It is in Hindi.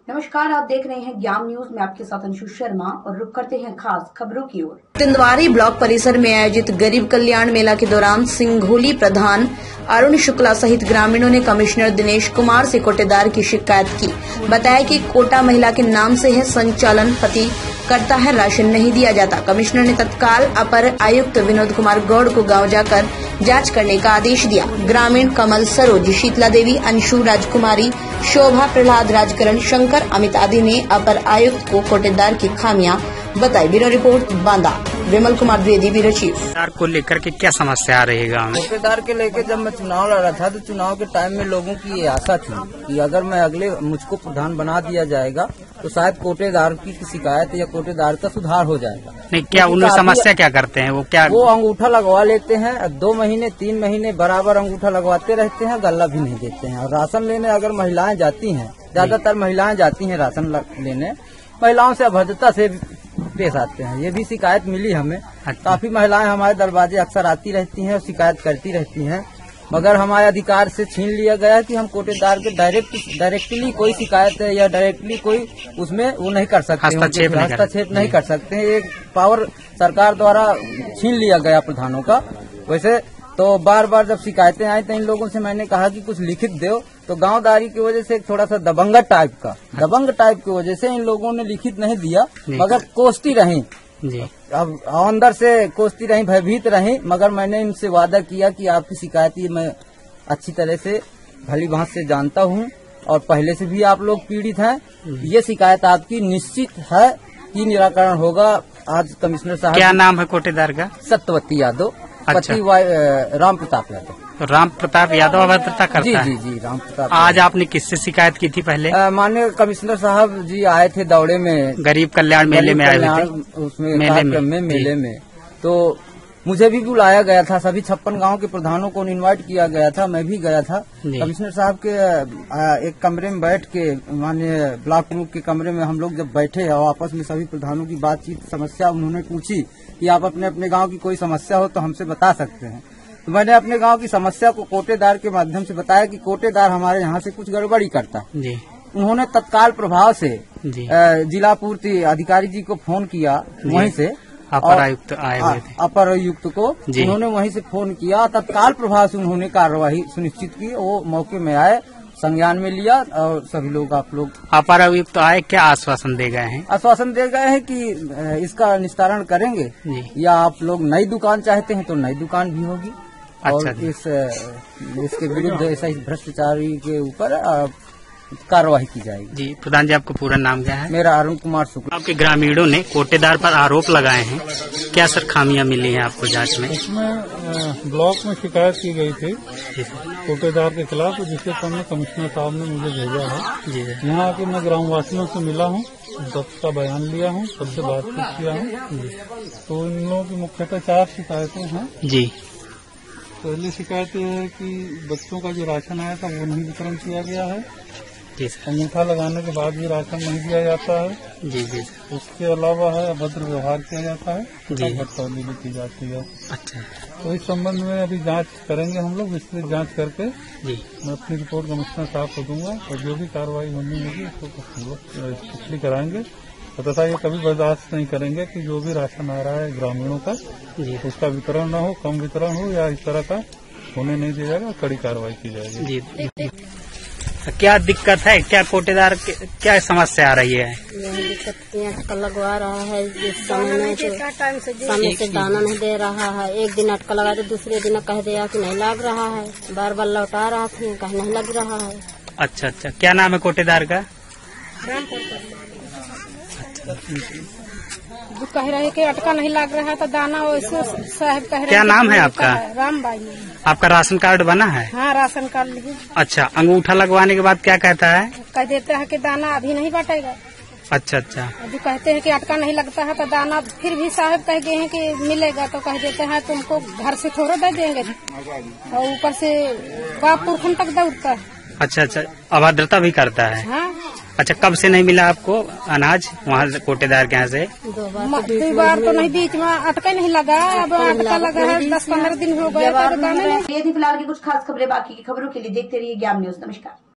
नमस्कार, आप देख रहे हैं ज्ञान न्यूज में आपके साथ अंशु शर्मा और रुक करते हैं खास खबरों की ओर। तिंदवारी ब्लॉक परिसर में आयोजित गरीब कल्याण मेला के दौरान सिंघोली प्रधान अरुण शुक्ला सहित ग्रामीणों ने कमिश्नर दिनेश कुमार से कोटेदार की शिकायत की। बताया कि कोटा महिला के नाम से है संचालन, पति करता है, राशन नहीं दिया जाता। कमिश्नर ने तत्काल अपर आयुक्त विनोद कुमार गौड़ को गांव जाकर जांच करने का आदेश दिया। ग्रामीण कमल सरोज, शीतला देवी, अंशु राजकुमारी, शोभा, प्रहलाद, राजकरण, शंकर, अमित आदि ने अपर आयुक्त को कोटेदार की खामियां बताई। Bureau report, Banda. Vimal Kumar Dwivedi, bureau chief. कोटेदार को लेकर के क्या समस्या आ रही है गाँव में? कोटेदार के लेकर जब मैं चुनाव लड़ रहा था तो चुनाव के टाइम में लोगों की ये आशा थी कि अगर मैं अगले मुझको प्रधान बना दिया जाएगा तो शायद कोटेदार की शिकायत या कोटेदार का सुधार हो जाएगा। नहीं, क्या उनमें समस्या क्या करते हैं? वो अंगूठा लगवा लेते हैं, 2 महीने 3 महीने बराबर अंगूठा लगवाते रहते हैं, गल्ला भी नहीं देते हैं। और राशन लेने अगर महिलाएं जाती हैं, ज्यादातर महिलाएं जाती हैं राशन लेने, महिलाओं से अभद्रता से पेश आते हैं। ये भी शिकायत मिली हमें। काफी महिलाएं हमारे दरवाजे अक्सर आती रहती हैं और शिकायत करती रहती हैं, मगर हमारे अधिकार से छीन लिया गया कि हम कोटेदार के डायरेक्टली कोई शिकायत है या डायरेक्टली कोई उसमें वो नहीं कर सकते, हस्तक्षेप नहीं कर सकते हैं। एक पावर सरकार द्वारा छीन लिया गया प्रधानों का। वैसे तो बार बार जब शिकायतें आई तो इन लोगों से मैंने कहा कि कुछ लिखित दो, तो गांवदारी की वजह से थोड़ा सा दबंग टाइप की वजह से इन लोगों ने लिखित नहीं दिया, मगर कोसती रही। अब अंदर से कोसती रही, भयभीत रही, मगर मैंने इनसे वादा किया कि आपकी शिकायत ये मैं अच्छी तरह से भली भांति से जानता हूँ और पहले से भी आप लोग पीड़ित हैं। ये शिकायत आपकी निश्चित है कि निराकरण होगा। आज कमिश्नर साहब, क्या नाम है कोटेदार का? सत्यवती यादव। अच्छा। पति राम प्रताप यादव। राम प्रताप यादव अभद्रता करता है? जी, राम प्रताप। आज आपने किससे शिकायत की थी पहले? माननीय कमिश्नर साहब जी आए थे दौड़े में, गरीब कल्याण मेले में आए थे, उसमें मेले में तो मुझे भी बुलाया गया था। सभी 56 गांव के प्रधानों को इनवाइट किया गया था, मैं भी गया था। कमिश्नर साहब के एक कमरे में बैठ के, माननीय ब्लॉक प्रमुख के कमरे में हम लोग जब बैठे और आपस में सभी प्रधानों की बातचीत, समस्या उन्होंने पूछी कि आप अपने अपने गांव की कोई समस्या हो तो हमसे बता सकते हैं। तो मैंने अपने गांव की समस्या को कोटेदार के माध्यम से बताया कि कोटेदार हमारे यहाँ से कुछ गड़बड़ी करता है। उन्होंने तत्काल प्रभाव से जिला पूर्ति अधिकारी जी को फोन किया, वहीं से अपर आयुक्त आए हुए थे, अपर आयुक्त को उन्होंने वहीं से फोन किया। तत्काल प्रभाव से उन्होंने कार्यवाही सुनिश्चित की। वो मौके में आए, संज्ञान में लिया और सभी लोग, आप लोग अपर आयुक्त आए, क्या आश्वासन दे गए हैं? आश्वासन दे गए हैं कि इसका निस्तारण करेंगे, या आप लोग नई दुकान चाहते हैं तो नई दुकान भी होगी। और इसके विरुद्ध ऐसा भ्रष्टाचारी के ऊपर कार्रवाई की जाएगी। जी, प्रधान जी आपका पूरा नाम क्या है? मेरा अरुण कुमार शुक्ला। आपके ग्रामीणों ने कोटेदार पर आरोप लगाए हैं, क्या सर खामियां मिली हैं आपको जांच में? इसमें ब्लॉक में शिकायत की गई थी कोटेदार के खिलाफ, जिसके क्रम में कमिश्नर साहब ने मुझे भेजा है। यहाँ आके मैं ग्रामवासियों से मिला हूँ, सबका बयान लिया हूँ, सबसे बातचीत किया हूँ। तो इन लोगों की मुख्यतः 4 शिकायतें हैं। जी, पहली शिकायत यह है कि बच्चों का जो राशन आया था वो नहीं वितरण किया गया है। अंगूठा लगाने के बाद भी राशन नहीं दिया जाता है। जी। उसके अलावा है अभद्र व्यवहार किया जाता है, बदतमीजी भी की जाती है। अच्छा। तो इस संबंध में अभी जांच करेंगे हम लोग, विस्तृत जांच करके मैं अपनी रिपोर्ट कमिश्नर साहब को दूंगा और जो भी कार्रवाई होनी होगी उसको हम लोग स्ट्रिक्टली कराएंगे। तथा ये कभी बर्दाश्त नहीं करेंगे कि जो भी राशन आ रहा है ग्रामीणों का उसका वितरण न हो, कम वितरण हो या इस तरह का होने नहीं दिया जाएगा, कड़ी कार्रवाई की जाएगी। जी। क्या दिक्कत है? क्या कोटेदार क्या समस्या आ रही है? दिक्कत लगवा रहा है, जिस समय से दाना नहीं दे रहा है। एक दिन अटका लगा तो दूसरे दिन कह दिया कि नहीं लग रहा है, बार बार लौटा रहा था, कहीं नहीं लग रहा है। अच्छा, क्या नाम है कोटेदार का? जो कह रहे कि अटका नहीं लग रहा है तो दाना वैसे साहब कह रहे। क्या नाम है आपका? रामबाई। आपका राशन कार्ड बना है? हाँ, राशन कार्ड लिए। अच्छा, अंगूठा लगवाने के बाद क्या कहता है? कह देता है कि दाना अभी नहीं बांटेगा। अच्छा। जो कहते हैं कि अटका नहीं लगता है तो दाना फिर भी साहब कह गए हैं कि मिलेगा, तो कह देते हैं तुमको घर से थोड़ा दे देंगे और ऊपर से बाप पुरखन तक दौड़ता है। अच्छा, अभद्रता भी करता है। हाँ। अच्छा, कब से नहीं मिला आपको अनाज वहाँ कोटेदार के यहाँ से? 2 बार तो नहीं, बीच में अटका नहीं लगा। अब अटका लगा है, 10-15 दिन हो गए। ये थी फिलहाल की कुछ खास खबरें। बाकी की खबरों के लिए देखते रहिए ज्ञान न्यूज। नमस्कार।